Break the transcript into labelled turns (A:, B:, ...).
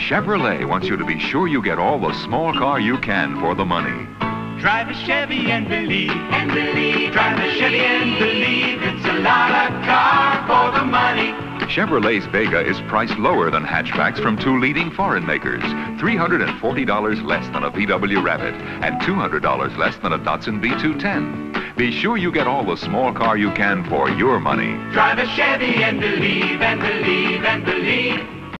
A: Chevrolet wants you to be sure you get all the small car you can for the money.
B: Drive a Chevy and believe, and believe. Drive a Chevy and believe. It's a lot of car for the money.
A: Chevrolet's Vega is priced lower than hatchbacks from two leading foreign makers. $340 less than a VW Rabbit and $200 less than a Datsun B210. Be sure you get all the small car you can for your money.
B: Drive a Chevy and believe, and believe, and believe.